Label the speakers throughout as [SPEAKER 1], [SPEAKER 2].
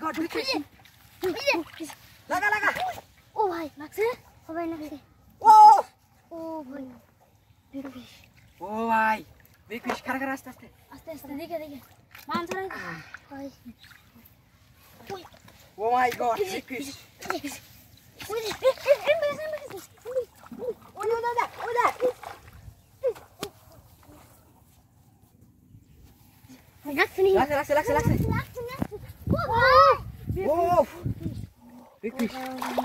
[SPEAKER 1] god, big fish. Laga.
[SPEAKER 2] Oh भाई लगसे ओ भाई लगसे
[SPEAKER 1] Oh.
[SPEAKER 2] ओ भाई big fish
[SPEAKER 1] Oh भाई big fish खरा आस्ते
[SPEAKER 2] आस्ते देखे मान सर भाई
[SPEAKER 1] Oh my god, big fish. Laksa. Oh, big fish.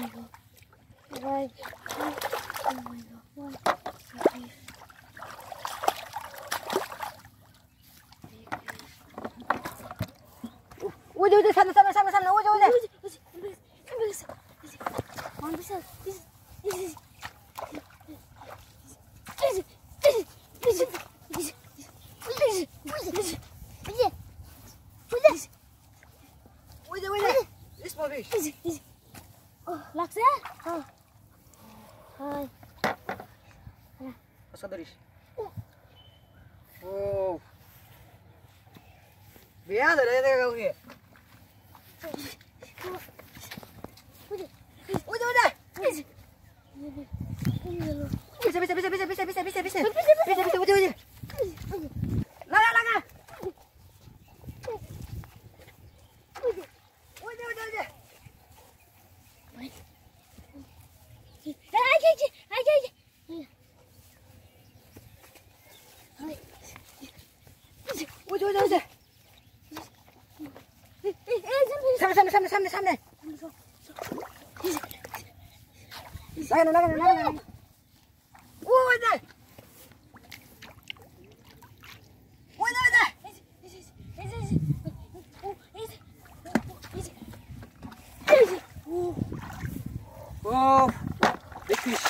[SPEAKER 1] Udah, sana. Udah. This small fish.
[SPEAKER 2] Laksa? Oh. Hai.
[SPEAKER 1] Pasal Doris. Oh. Biar ada kau ni. Udah. Bisa. Udah. Laga. Udah. Udah. Sampai. Lagan. Udah. Oh, big fish.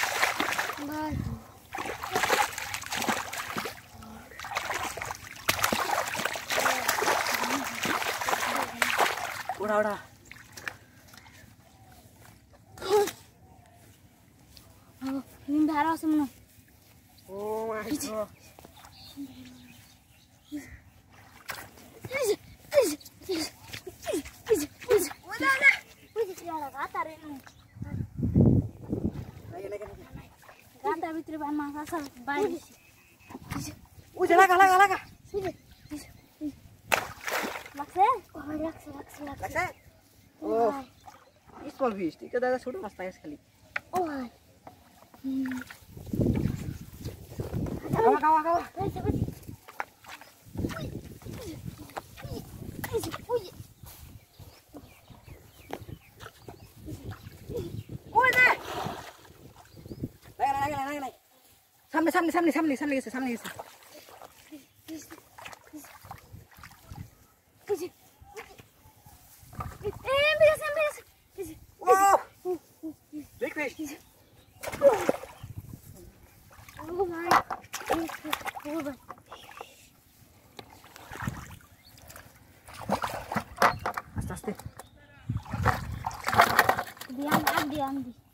[SPEAKER 1] Udah.
[SPEAKER 2] Ini darah semua.
[SPEAKER 1] Oh my god.
[SPEAKER 2] Ganta vitri ban masa baik.
[SPEAKER 1] Udah laga.
[SPEAKER 2] Laksa? Oh, laksa.
[SPEAKER 1] Oh, this small fish. Itu dah sudah masta sekali.
[SPEAKER 2] Oh.
[SPEAKER 1] Kawa. Udah. Laga. Sampai. Wow, big fish.
[SPEAKER 2] Oh my.
[SPEAKER 1] Aste.
[SPEAKER 2] Diam.